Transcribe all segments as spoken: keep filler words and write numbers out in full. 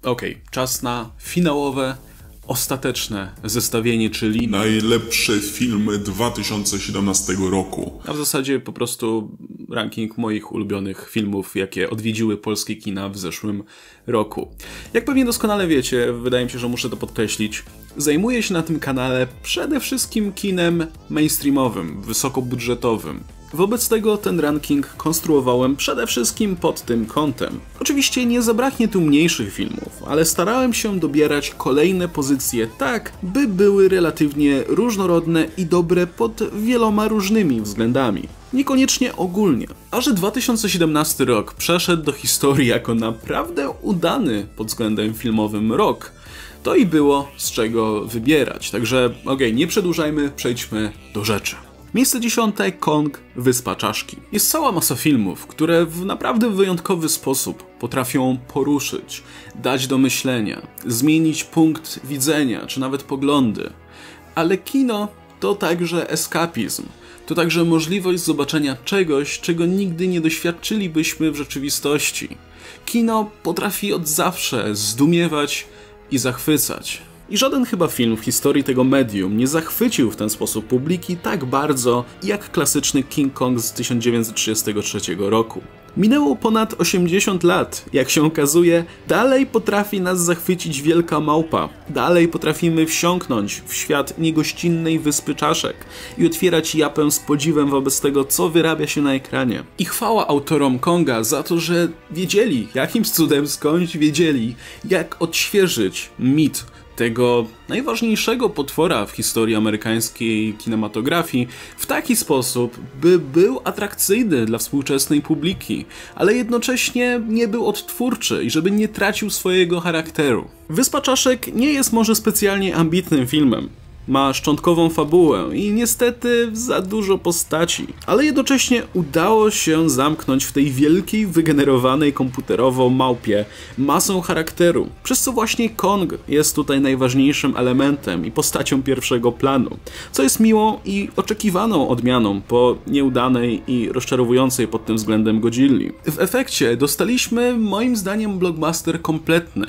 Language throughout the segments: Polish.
Okej, okay, czas na finałowe, ostateczne zestawienie, czyli najlepsze filmy dwa tysiące siedemnastego roku. A w zasadzie po prostu ranking moich ulubionych filmów, jakie odwiedziły polskie kina w zeszłym roku. Jak pewnie doskonale wiecie, wydaje mi się, że muszę to podkreślić, zajmuję się na tym kanale przede wszystkim kinem mainstreamowym, wysokobudżetowym. Wobec tego ten ranking konstruowałem przede wszystkim pod tym kątem. Oczywiście nie zabraknie tu mniejszych filmów, ale starałem się dobierać kolejne pozycje tak, by były relatywnie różnorodne i dobre pod wieloma różnymi względami. Niekoniecznie ogólnie. A że dwa tysiące siedemnasty rok przeszedł do historii jako naprawdę udany pod względem filmowym rok, to i było z czego wybierać. Także okej, okay, nie przedłużajmy, przejdźmy do rzeczy. Miejsce dziesiąte. Kong, Wyspa Czaszki. Jest cała masa filmów, które w naprawdę wyjątkowy sposób potrafią poruszyć, dać do myślenia, zmienić punkt widzenia, czy nawet poglądy. Ale kino to także eskapizm. To także możliwość zobaczenia czegoś, czego nigdy nie doświadczylibyśmy w rzeczywistości. Kino potrafi od zawsze zdumiewać i zachwycać. I żaden chyba film w historii tego medium nie zachwycił w ten sposób publiki tak bardzo jak klasyczny King Kong z tysiąc dziewięćset trzydziestego trzeciego roku. Minęło ponad osiemdziesiąt lat. Jak się okazuje, dalej potrafi nas zachwycić wielka małpa. Dalej potrafimy wsiąknąć w świat niegościnnej Wyspy Czaszek i otwierać japę z podziwem wobec tego, co wyrabia się na ekranie. I chwała autorom Konga za to, że wiedzieli, jakimś cudem skądś wiedzieli, jak odświeżyć mit tego najważniejszego potwora w historii amerykańskiej kinematografii w taki sposób, by był atrakcyjny dla współczesnej publiki, ale jednocześnie nie był odtwórczy i żeby nie tracił swojego charakteru. Wyspa Czaszek nie jest może specjalnie ambitnym filmem. Ma szczątkową fabułę i niestety za dużo postaci, ale jednocześnie udało się zamknąć w tej wielkiej, wygenerowanej komputerowo małpie masą charakteru, przez co właśnie Kong jest tutaj najważniejszym elementem i postacią pierwszego planu, co jest miłą i oczekiwaną odmianą po nieudanej i rozczarowującej pod tym względem Godzilli. W efekcie dostaliśmy moim zdaniem blockbuster kompletny,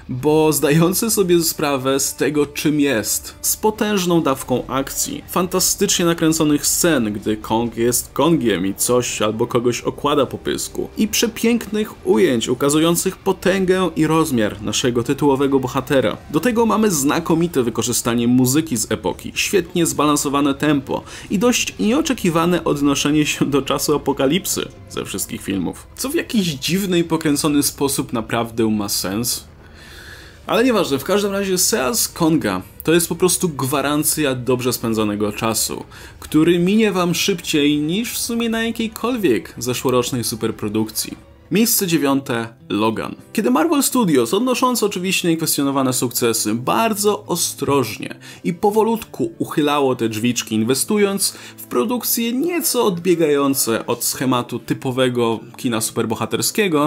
bo zdający sobie sprawę z tego, czym jest, z potężną dawką akcji, fantastycznie nakręconych scen, gdy Kong jest Kongiem i coś albo kogoś okłada po pysku, i przepięknych ujęć ukazujących potęgę i rozmiar naszego tytułowego bohatera. Do tego mamy znakomite wykorzystanie muzyki z epoki, świetnie zbalansowane tempo i dość nieoczekiwane odnoszenie się do czasu apokalipsy ze wszystkich filmów, co w jakiś dziwny i pokręcony sposób naprawdę ma sens. Ale nieważne, w każdym razie seans Konga to jest po prostu gwarancja dobrze spędzonego czasu, który minie wam szybciej niż w sumie na jakiejkolwiek zeszłorocznej superprodukcji. Miejsce dziewiąte. Logan. Kiedy Marvel Studios, odnosząc oczywiście niekwestionowane sukcesy, bardzo ostrożnie i powolutku uchylało te drzwiczki, inwestując w produkcje nieco odbiegające od schematu typowego kina superbohaterskiego,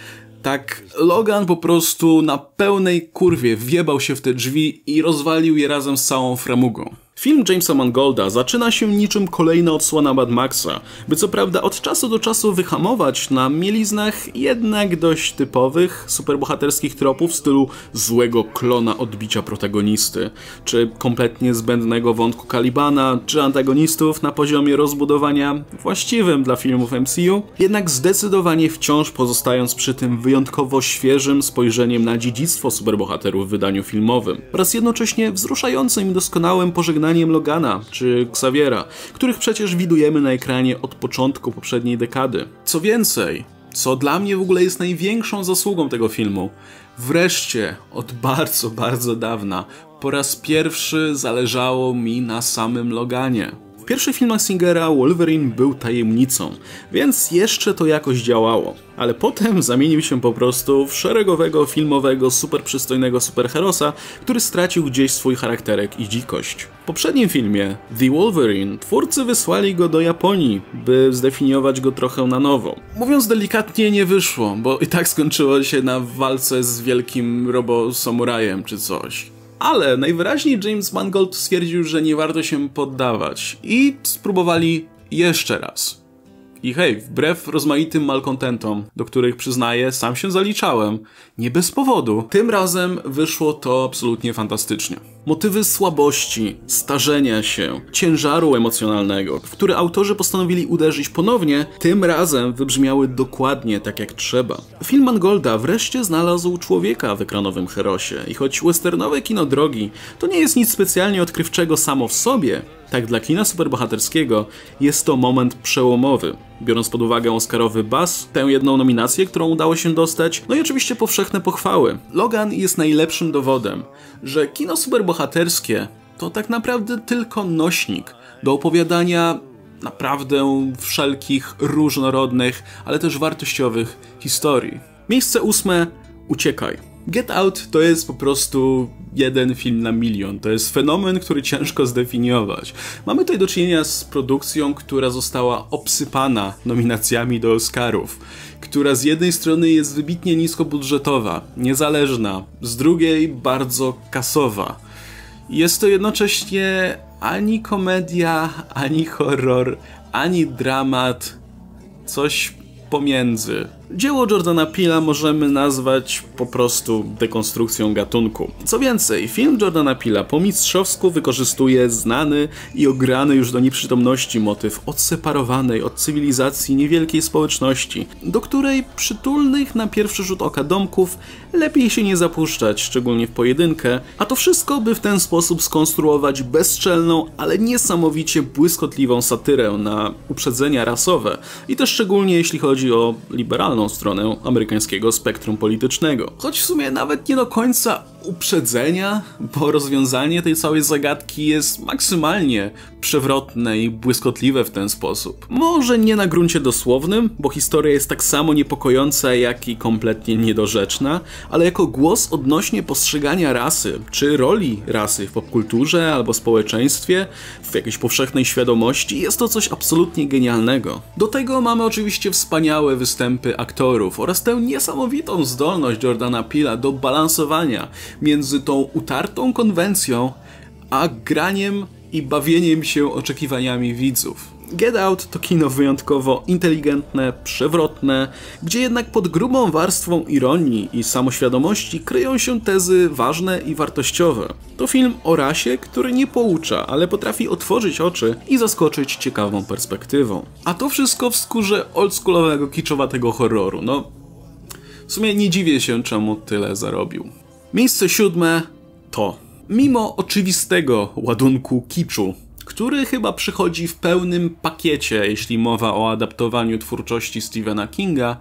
tak Logan po prostu na pełnej kurwie wjebał się w te drzwi i rozwalił je razem z całą framugą. Film Jamesa Mangolda zaczyna się niczym kolejna odsłona Mad Maxa, by co prawda od czasu do czasu wyhamować na mieliznach jednak dość typowych superbohaterskich tropów w stylu złego klona odbicia protagonisty, czy kompletnie zbędnego wątku Kalibana, czy antagonistów na poziomie rozbudowania właściwym dla filmów M C U, jednak zdecydowanie wciąż pozostając przy tym wyjątkowo świeżym spojrzeniem na dziedzictwo superbohaterów w wydaniu filmowym oraz jednocześnie wzruszającym i doskonałym pożegnaniem Logana czy Xaviera, których przecież widujemy na ekranie od początku poprzedniej dekady. Co więcej, co dla mnie w ogóle jest największą zasługą tego filmu, wreszcie od bardzo, bardzo dawna po raz pierwszy zależało mi na samym Loganie. W pierwszych filmach Singera Wolverine był tajemnicą, więc jeszcze to jakoś działało. Ale potem zamienił się po prostu w szeregowego, filmowego, super przystojnego superherosa, który stracił gdzieś swój charakterek i dzikość. W poprzednim filmie, The Wolverine, twórcy wysłali go do Japonii, by zdefiniować go trochę na nowo. Mówiąc delikatnie, nie wyszło, bo i tak skończyło się na walce z wielkim robo-samurajem czy coś. Ale najwyraźniej James Mangold stwierdził, że nie warto się poddawać i spróbowali jeszcze raz. I hej, wbrew rozmaitym malkontentom, do których przyznaję, sam się zaliczałem, nie bez powodu, tym razem wyszło to absolutnie fantastycznie. Motywy słabości, starzenia się, ciężaru emocjonalnego, w który autorzy postanowili uderzyć ponownie, tym razem wybrzmiały dokładnie tak jak trzeba. Film Mangolda wreszcie znalazł człowieka w ekranowym herosie i choć westernowe kino drogi to nie jest nic specjalnie odkrywczego samo w sobie, tak dla kina superbohaterskiego jest to moment przełomowy, biorąc pod uwagę oscarowy buzz, tę jedną nominację, którą udało się dostać, no i oczywiście powszechne pochwały. Logan jest najlepszym dowodem, że kino superbohaterskie to tak naprawdę tylko nośnik do opowiadania naprawdę wszelkich różnorodnych, ale też wartościowych historii. Miejsce ósme. Uciekaj. Get Out to jest po prostu jeden film na milion. To jest fenomen, który ciężko zdefiniować. Mamy tutaj do czynienia z produkcją, która została obsypana nominacjami do Oscarów, która z jednej strony jest wybitnie niskobudżetowa, niezależna, z drugiej bardzo kasowa. Jest to jednocześnie ani komedia, ani horror, ani dramat, coś pomiędzy. Dzieło Jordana Peela możemy nazwać po prostu dekonstrukcją gatunku. Co więcej, film Jordana Peela po mistrzowsku wykorzystuje znany i ograny już do nieprzytomności motyw odseparowanej od cywilizacji niewielkiej społeczności, do której przytulnych na pierwszy rzut oka domków lepiej się nie zapuszczać, szczególnie w pojedynkę, a to wszystko by w ten sposób skonstruować bezczelną, ale niesamowicie błyskotliwą satyrę na uprzedzenia rasowe i też szczególnie jeśli chodzi o liberalną stronę amerykańskiego spektrum politycznego. Choć w sumie nawet nie do końca uprzedzenia, bo rozwiązanie tej całej zagadki jest maksymalnie przewrotne i błyskotliwe w ten sposób. Może nie na gruncie dosłownym, bo historia jest tak samo niepokojąca, jak i kompletnie niedorzeczna, ale jako głos odnośnie postrzegania rasy, czy roli rasy w popkulturze albo społeczeństwie, w jakiejś powszechnej świadomości, jest to coś absolutnie genialnego. Do tego mamy oczywiście wspaniałe występy aktorów oraz tę niesamowitą zdolność Jordana Peela do balansowania między tą utartą konwencją, a graniem i bawieniem się oczekiwaniami widzów. Get Out to kino wyjątkowo inteligentne, przewrotne, gdzie jednak pod grubą warstwą ironii i samoświadomości kryją się tezy ważne i wartościowe. To film o rasie, który nie poucza, ale potrafi otworzyć oczy i zaskoczyć ciekawą perspektywą. A to wszystko w skórze oldschoolowego, kiczowatego horroru. No, w sumie nie dziwię się, czemu tyle zarobił. Miejsce siódme to, mimo oczywistego ładunku kiczu, który chyba przychodzi w pełnym pakiecie, jeśli mowa o adaptowaniu twórczości Stephena Kinga,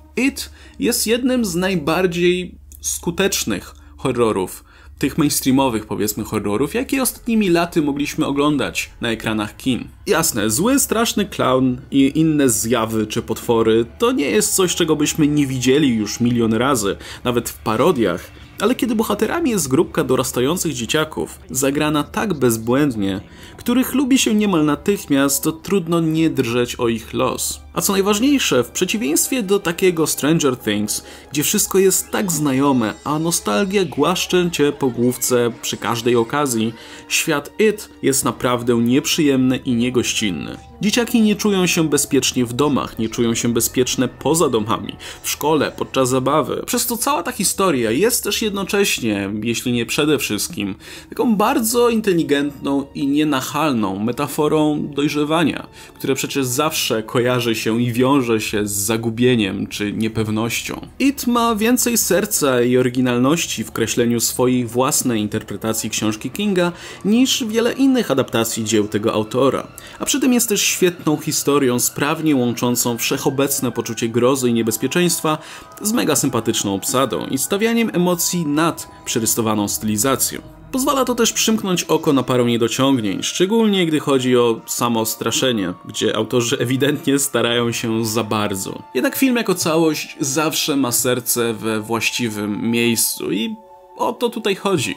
It jest jednym z najbardziej skutecznych horrorów, tych mainstreamowych, powiedzmy, horrorów, jakie ostatnimi laty mogliśmy oglądać na ekranach kin. Jasne, zły, straszny klaun i inne zjawy czy potwory to nie jest coś, czego byśmy nie widzieli już milion razy, nawet w parodiach, ale kiedy bohaterami jest grupka dorastających dzieciaków, zagrana tak bezbłędnie, których lubi się niemal natychmiast, to trudno nie drżeć o ich los. A co najważniejsze, w przeciwieństwie do takiego Stranger Things, gdzie wszystko jest tak znajome, a nostalgia głaszcze cię po główce przy każdej okazji, świat It jest naprawdę nieprzyjemny i niegościnny. Dzieciaki nie czują się bezpiecznie w domach, nie czują się bezpieczne poza domami, w szkole, podczas zabawy. Przez to cała ta historia jest też jednocześnie, jeśli nie przede wszystkim, taką bardzo inteligentną i nienachalną metaforą dojrzewania, które przecież zawsze kojarzy się i wiąże się z zagubieniem czy niepewnością. It ma więcej serca i oryginalności w kreśleniu swojej własnej interpretacji książki Kinga niż wiele innych adaptacji dzieł tego autora, a przy tym jest też świetną historią, sprawnie łączącą wszechobecne poczucie grozy i niebezpieczeństwa z mega sympatyczną obsadą i stawianiem emocji nad przerysowaną stylizacją. Pozwala to też przymknąć oko na parę niedociągnięć, szczególnie gdy chodzi o samo straszenie, gdzie autorzy ewidentnie starają się za bardzo. Jednak film jako całość zawsze ma serce we właściwym miejscu i o to tutaj chodzi.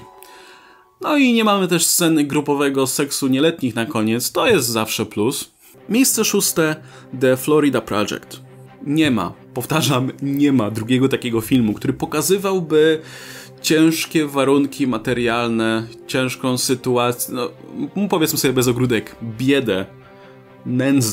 No i nie mamy też sceny grupowego seksu nieletnich na koniec, to jest zawsze plus. Miejsce szóste, The Florida Project. Nie ma, powtarzam, nie ma drugiego takiego filmu, który pokazywałby ciężkie warunki materialne, ciężką sytuację, no powiedzmy sobie bez ogródek, biedę, nędzę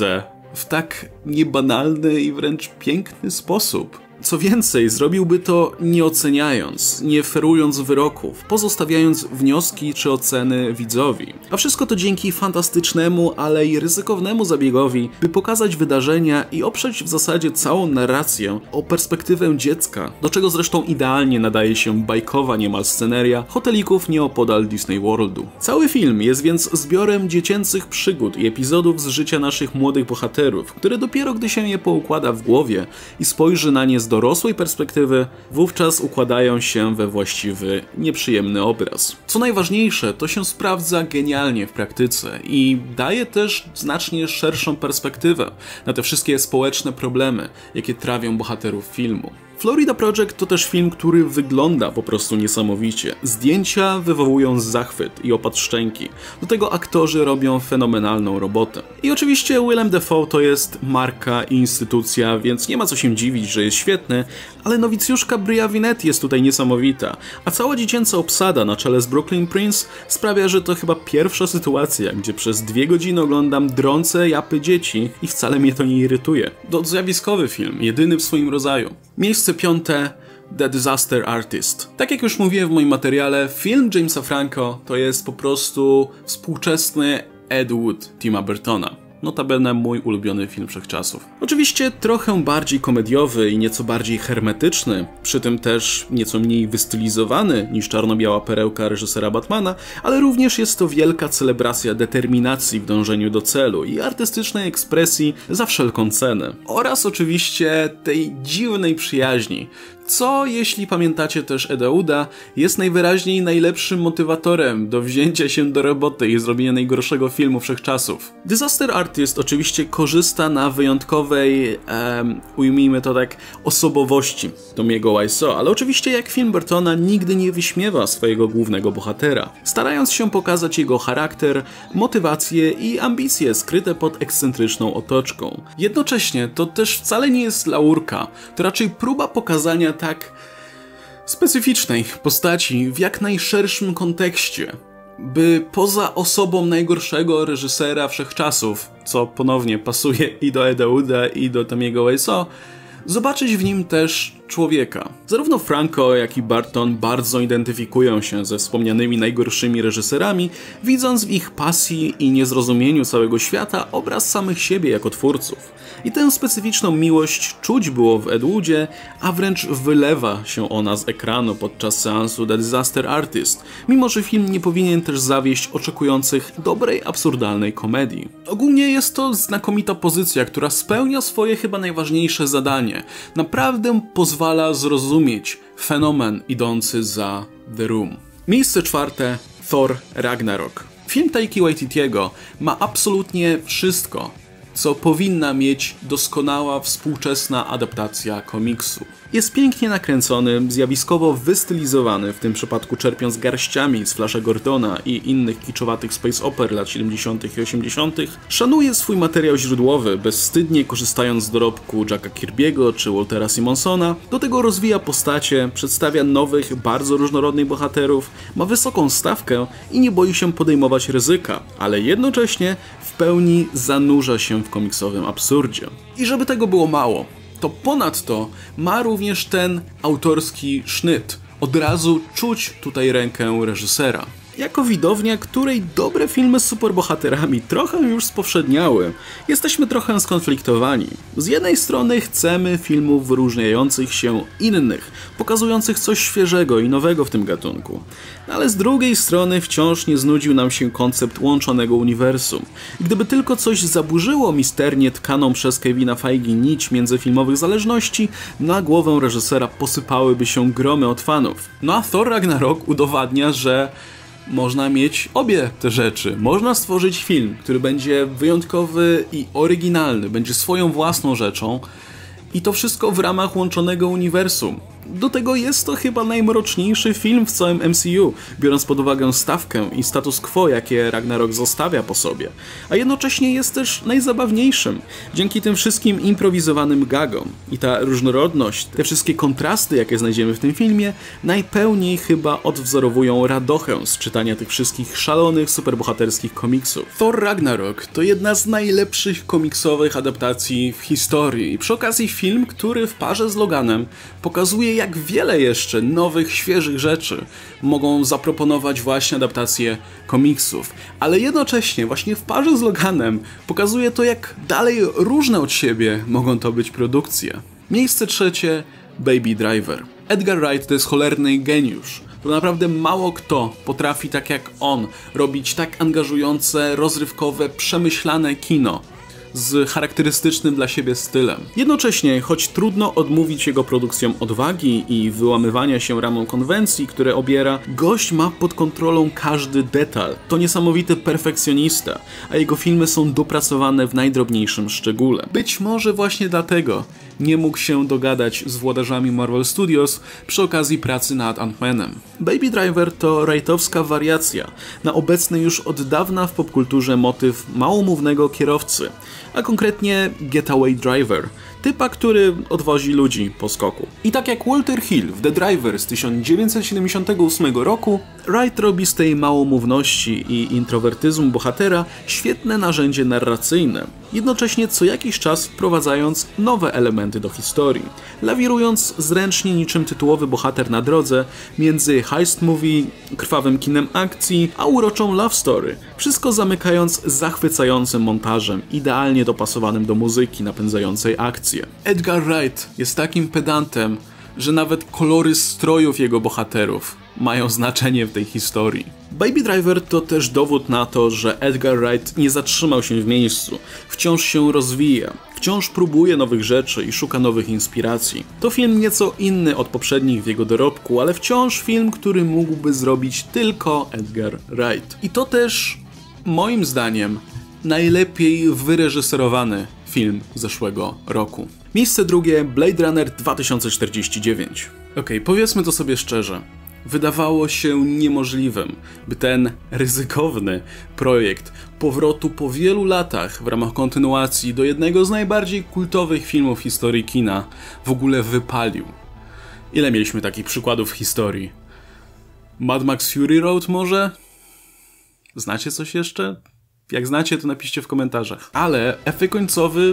w tak niebanalny i wręcz piękny sposób. Co więcej, zrobiłby to nie oceniając, nie ferując wyroków, pozostawiając wnioski czy oceny widzowi. A wszystko to dzięki fantastycznemu, ale i ryzykownemu zabiegowi, by pokazać wydarzenia i oprzeć w zasadzie całą narrację o perspektywę dziecka, do czego zresztą idealnie nadaje się bajkowa niemal sceneria hotelików nieopodal Disney Worldu. Cały film jest więc zbiorem dziecięcych przygód i epizodów z życia naszych młodych bohaterów, które dopiero gdy się je poukłada w głowie i spojrzy na nie z dorosłej perspektywy, wówczas układają się we właściwy, nieprzyjemny obraz. Co najważniejsze, to się sprawdza genialnie w praktyce i daje też znacznie szerszą perspektywę na te wszystkie społeczne problemy, jakie trawią bohaterów filmu. Florida Project to też film, który wygląda po prostu niesamowicie. Zdjęcia wywołują zachwyt i opad szczęki. Do tego aktorzy robią fenomenalną robotę. I oczywiście Willem Dafoe to jest marka i instytucja, więc nie ma co się dziwić, że jest świetny, ale nowicjuszka Bria Vinetti jest tutaj niesamowita, a cała dziecięca obsada na czele z Brooklyn Prince sprawia, że to chyba pierwsza sytuacja, gdzie przez dwie godziny oglądam drące japy dzieci i wcale mnie to nie irytuje. To zjawiskowy film, jedyny w swoim rodzaju. Miejsce piąte, The Disaster Artist. Tak jak już mówiłem w moim materiale, film Jamesa Franco to jest po prostu współczesny Ed Wood Tima Burtona. Notabene mój ulubiony film wszechczasów. Oczywiście trochę bardziej komediowy i nieco bardziej hermetyczny, przy tym też nieco mniej wystylizowany niż czarno-biała perełka reżysera Batmana, ale również jest to wielka celebracja determinacji w dążeniu do celu i artystycznej ekspresji za wszelką cenę. Oraz oczywiście tej dziwnej przyjaźni, co, jeśli pamiętacie też Eda Wooda, jest najwyraźniej najlepszym motywatorem do wzięcia się do roboty i zrobienia najgorszego filmu wszechczasów. Disaster Artist oczywiście korzysta na wyjątkowej, um, ujmijmy to tak, osobowości Tomiego Wiseau, ale oczywiście jak film Burtona nigdy nie wyśmiewa swojego głównego bohatera, starając się pokazać jego charakter, motywacje i ambicje skryte pod ekscentryczną otoczką. Jednocześnie to też wcale nie jest laurka, to raczej próba pokazania tak specyficznej postaci w jak najszerszym kontekście, by poza osobą najgorszego reżysera wszechczasów, co ponownie pasuje i do Eda Wooda i do Tomiego Wiseau, zobaczyć w nim też człowieka. Zarówno Franco, jak i Burton bardzo identyfikują się ze wspomnianymi najgorszymi reżyserami, widząc w ich pasji i niezrozumieniu całego świata obraz samych siebie jako twórców. I tę specyficzną miłość czuć było w Ed Woodzie, a wręcz wylewa się ona z ekranu podczas seansu The Disaster Artist, mimo że film nie powinien też zawieść oczekujących dobrej, absurdalnej komedii. Ogólnie jest to znakomita pozycja, która spełnia swoje chyba najważniejsze zadanie. Naprawdę pozwala zrozumieć fenomen idący za The Room. Miejsce czwarte, Thor Ragnarok. Film Taiki Waititiego ma absolutnie wszystko, co powinna mieć doskonała współczesna adaptacja komiksu. Jest pięknie nakręcony, zjawiskowo wystylizowany, w tym przypadku czerpiąc garściami z Flasha Gordona i innych kiczowatych space oper lat siedemdziesiątych i osiemdziesiątych. Szanuje swój materiał źródłowy, bezwstydnie korzystając z dorobku Jacka Kirby'ego czy Waltera Simonsona. Do tego rozwija postacie, przedstawia nowych, bardzo różnorodnych bohaterów, ma wysoką stawkę i nie boi się podejmować ryzyka, ale jednocześnie w pełni zanurza się w komiksowym absurdzie. I żeby tego było mało, to ponadto ma również ten autorski sznyt. Od razu czuć tutaj rękę reżysera. Jako widownia, której dobre filmy z superbohaterami trochę już spowszedniały, jesteśmy trochę skonfliktowani. Z jednej strony chcemy filmów wyróżniających się innych, pokazujących coś świeżego i nowego w tym gatunku. Ale z drugiej strony wciąż nie znudził nam się koncept łączonego uniwersum. Gdyby tylko coś zaburzyło misternie tkaną przez Kevina Feige nić międzyfilmowych zależności, na głowę reżysera posypałyby się gromy od fanów. No a Thor Ragnarok udowadnia, że można mieć obie te rzeczy. Można stworzyć film, który będzie wyjątkowy i oryginalny, będzie swoją własną rzeczą i to wszystko w ramach łączonego uniwersum. Do tego jest to chyba najmroczniejszy film w całym M C U, biorąc pod uwagę stawkę i status quo, jakie Ragnarok zostawia po sobie. A jednocześnie jest też najzabawniejszym, dzięki tym wszystkim improwizowanym gagom. I ta różnorodność, te wszystkie kontrasty, jakie znajdziemy w tym filmie, najpełniej chyba odwzorowują radochę z czytania tych wszystkich szalonych, superbohaterskich komiksów. Thor Ragnarok to jedna z najlepszych komiksowych adaptacji w historii. I przy okazji film, który w parze z Loganem pokazuje, jak wiele jeszcze nowych, świeżych rzeczy mogą zaproponować właśnie adaptacje komiksów. Ale jednocześnie właśnie w parze z Loganem pokazuje to, jak dalej różne od siebie mogą to być produkcje. Miejsce trzecie, Baby Driver. Edgar Wright to jest cholerny geniusz. To naprawdę mało kto potrafi tak jak on robić tak angażujące, rozrywkowe, przemyślane kino z charakterystycznym dla siebie stylem. Jednocześnie, choć trudno odmówić jego produkcjom odwagi i wyłamywania się ramą konwencji, które obiera, gość ma pod kontrolą każdy detal. To niesamowity perfekcjonista, a jego filmy są dopracowane w najdrobniejszym szczególe. Być może właśnie dlatego nie mógł się dogadać z włodarzami Marvel Studios przy okazji pracy nad Ant-Manem. Baby Driver to Wrightowska wariacja na obecny już od dawna w popkulturze motyw małomównego kierowcy, a konkretnie Getaway Driver, typa, który odwozi ludzi po skoku. I tak jak Walter Hill w The Driver z tysiąc dziewięćset siedemdziesiątego ósmego roku, Wright robi z tej małomówności i introwertyzmu bohatera świetne narzędzie narracyjne, jednocześnie co jakiś czas wprowadzając nowe elementy do historii, lawirując zręcznie niczym tytułowy bohater na drodze między heist movie, krwawym kinem akcji, a uroczą love story, wszystko zamykając zachwycającym montażem, idealnie dopasowanym do muzyki napędzającej akcję. Edgar Wright jest takim pedantem, że nawet kolory strojów jego bohaterów mają znaczenie w tej historii. Baby Driver to też dowód na to, że Edgar Wright nie zatrzymał się w miejscu, wciąż się rozwija, wciąż próbuje nowych rzeczy i szuka nowych inspiracji. To film nieco inny od poprzednich w jego dorobku, ale wciąż film, który mógłby zrobić tylko Edgar Wright. I to też, moim zdaniem, najlepiej wyreżyserowany film zeszłego roku. Miejsce drugie, Blade Runner dwa tysiące czterdzieści dziewięć. Okej, powiedzmy to sobie szczerze. Wydawało się niemożliwym, by ten ryzykowny projekt powrotu po wielu latach w ramach kontynuacji do jednego z najbardziej kultowych filmów w historii kina w ogóle wypalił. Ile mieliśmy takich przykładów w historii? Mad Max Fury Road może? Znacie coś jeszcze? Jak znacie, to napiszcie w komentarzach. Ale efekt końcowy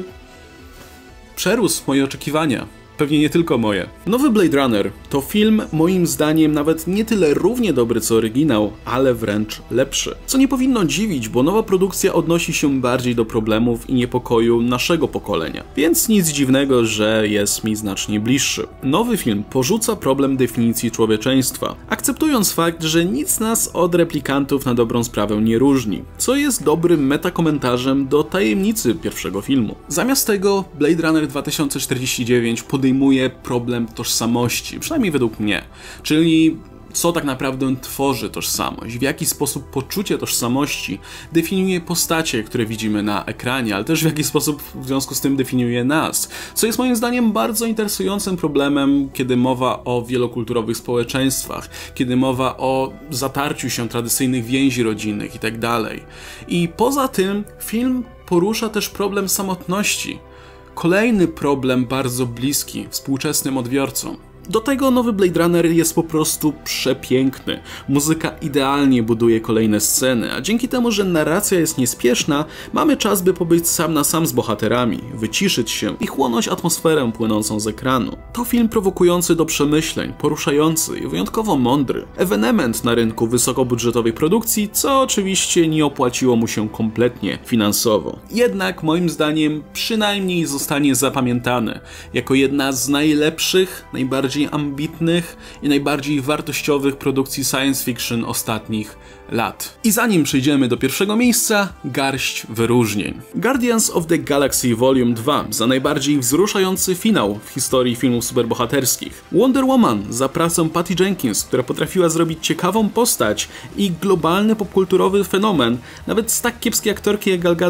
przerósł moje oczekiwania. Pewnie nie tylko moje. Nowy Blade Runner to film, moim zdaniem, nawet nie tyle równie dobry co oryginał, ale wręcz lepszy. Co nie powinno dziwić, bo nowa produkcja odnosi się bardziej do problemów i niepokoju naszego pokolenia. Więc nic dziwnego, że jest mi znacznie bliższy. Nowy film porzuca problem definicji człowieczeństwa, akceptując fakt, że nic nas od replikantów na dobrą sprawę nie różni, co jest dobrym metakomentarzem do tajemnicy pierwszego filmu. Zamiast tego Blade Runner dwa tysiące czterdzieści dziewięć podejmuje problem tożsamości, przynajmniej według mnie, czyli co tak naprawdę tworzy tożsamość, w jaki sposób poczucie tożsamości definiuje postacie, które widzimy na ekranie, ale też w jaki sposób w związku z tym definiuje nas, co jest moim zdaniem bardzo interesującym problemem, kiedy mowa o wielokulturowych społeczeństwach, kiedy mowa o zatarciu się tradycyjnych więzi rodzinnych itd. I poza tym film porusza też problem samotności. Kolejny problem bardzo bliski współczesnym odbiorcom. Do tego nowy Blade Runner jest po prostu przepiękny. Muzyka idealnie buduje kolejne sceny, a dzięki temu, że narracja jest niespieszna, mamy czas, by pobyć sam na sam z bohaterami, wyciszyć się i chłonąć atmosferę płynącą z ekranu. To film prowokujący do przemyśleń, poruszający i wyjątkowo mądry. Ewenement na rynku wysokobudżetowej produkcji, co oczywiście nie opłaciło mu się kompletnie finansowo. Jednak moim zdaniem przynajmniej zostanie zapamiętany jako jedna z najlepszych, najbardziej ambitnych i najbardziej wartościowych produkcji science fiction ostatnich lat. I zanim przejdziemy do pierwszego miejsca, garść wyróżnień. Guardians of the Galaxy Volume dwa za najbardziej wzruszający finał w historii filmów superbohaterskich. Wonder Woman za pracę Patty Jenkins, która potrafiła zrobić ciekawą postać i globalny popkulturowy fenomen, nawet z tak kiepskiej aktorki jak Gal Gadot.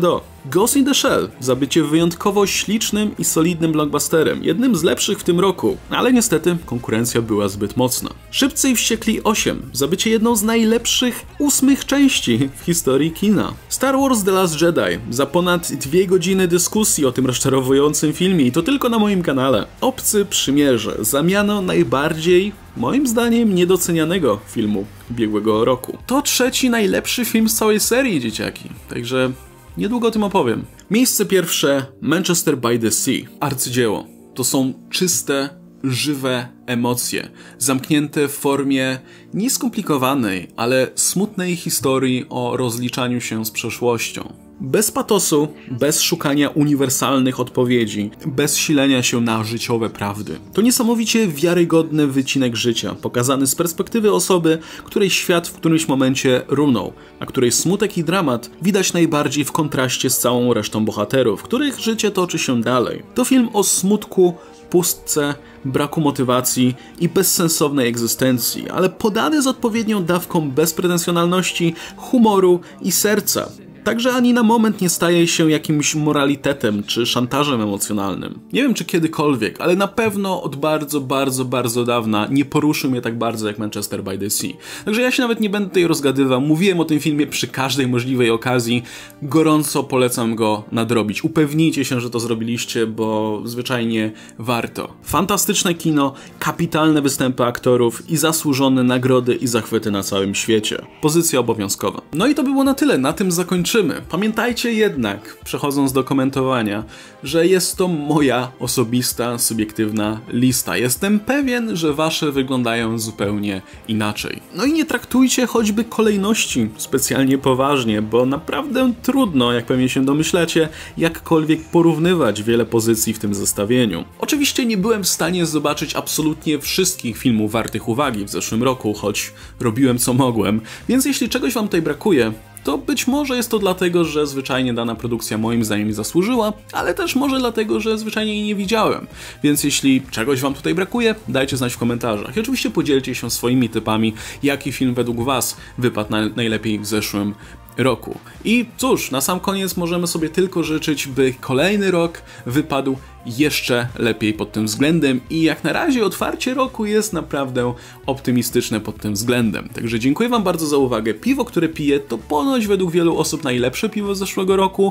Ghost in the Shell za bycie wyjątkowo ślicznym i solidnym blockbusterem, jednym z lepszych w tym roku, ale niestety konkurencja była zbyt mocna. Szybcy i Wściekli osiem za bycie jedną z najlepszych ósmych części w historii kina. Star Wars The Last Jedi za ponad dwie godziny dyskusji o tym rozczarowującym filmie i to tylko na moim kanale. Obcy Przymierze za miano najbardziej, moim zdaniem, niedocenianego filmu ubiegłego roku. To trzeci najlepszy film z całej serii, dzieciaki, także niedługo o tym opowiem. Miejsce pierwsze, Manchester by the Sea. Arcydzieło. To są czyste, żywe emocje, zamknięte w formie nieskomplikowanej, ale smutnej historii o rozliczaniu się z przeszłością. Bez patosu, bez szukania uniwersalnych odpowiedzi, bez silenia się na życiowe prawdy. To niesamowicie wiarygodny wycinek życia, pokazany z perspektywy osoby, której świat w którymś momencie runął, a której smutek i dramat widać najbardziej w kontraście z całą resztą bohaterów, których życie toczy się dalej. To film o smutku, pustce, braku motywacji i bezsensownej egzystencji, ale podany z odpowiednią dawką bezpretensjonalności, humoru i serca. Także ani na moment nie staje się jakimś moralitetem czy szantażem emocjonalnym. Nie wiem czy kiedykolwiek, ale na pewno od bardzo, bardzo, bardzo dawna nie poruszył mnie tak bardzo jak Manchester by the Sea. Także ja się nawet nie będę tutaj rozgadywał, mówiłem o tym filmie przy każdej możliwej okazji. Gorąco polecam go nadrobić. Upewnijcie się, że to zrobiliście, bo zwyczajnie warto. Fantastyczne kino, kapitalne występy aktorów i zasłużone nagrody i zachwyty na całym świecie. Pozycja obowiązkowa. No i to było na tyle, na tym zakończymy. Pamiętajcie jednak, przechodząc do komentowania, że jest to moja osobista, subiektywna lista. Jestem pewien, że wasze wyglądają zupełnie inaczej. No i nie traktujcie choćby kolejności specjalnie poważnie, bo naprawdę trudno, jak pewnie się domyślacie, jakkolwiek porównywać wiele pozycji w tym zestawieniu. Oczywiście nie byłem w stanie zobaczyć absolutnie wszystkich filmów wartych uwagi w zeszłym roku, choć robiłem co mogłem, więc jeśli czegoś wam tutaj brakuje, to być może jest to dlatego, że zwyczajnie dana produkcja moim zdaniem mi zasłużyła, ale też może dlatego, że zwyczajnie jej nie widziałem. Więc jeśli czegoś wam tutaj brakuje, dajcie znać w komentarzach. I oczywiście podzielcie się swoimi typami, jaki film według was wypadł na najlepiej w zeszłym roku. I cóż, na sam koniec możemy sobie tylko życzyć, by kolejny rok wypadł jeszcze lepiej pod tym względem i jak na razie otwarcie roku jest naprawdę optymistyczne pod tym względem. Także dziękuję wam bardzo za uwagę. Piwo, które piję, to ponoć według wielu osób najlepsze piwo z zeszłego roku.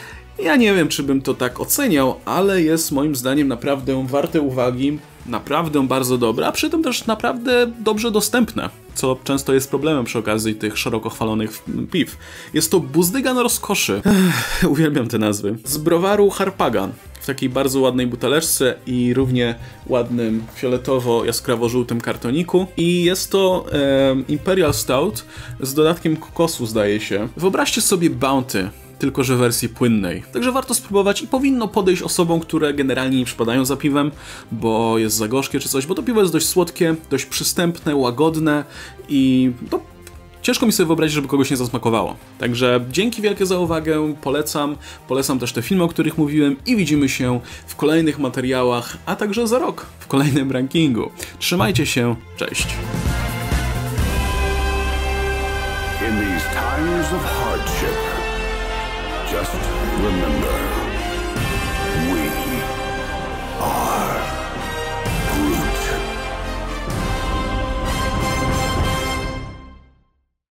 Ja nie wiem, czy bym to tak oceniał, ale jest moim zdaniem naprawdę warte uwagi, naprawdę bardzo dobre, a przy tym też naprawdę dobrze dostępne, co często jest problemem przy okazji tych szeroko chwalonych piw. Jest to Buzdygan Rozkoszy. Ech, uwielbiam te nazwy. Z browaru Harpagan. W takiej bardzo ładnej buteleczce i równie ładnym fioletowo-jaskrawo-żółtym kartoniku. I jest to e, Imperial Stout z dodatkiem kokosu, zdaje się. Wyobraźcie sobie Bounty, tylko że w wersji płynnej. Także warto spróbować i powinno podejść osobom, które generalnie nie przypadają za piwem, bo jest za gorzkie czy coś, bo to piwo jest dość słodkie, dość przystępne, łagodne i no, ciężko mi sobie wyobrazić, żeby kogoś nie zasmakowało. Także dzięki wielkie za uwagę, polecam, polecam też te filmy, o których mówiłem i widzimy się w kolejnych materiałach, a także za rok w kolejnym rankingu. Trzymajcie się, cześć! In these times of hardship, just remember,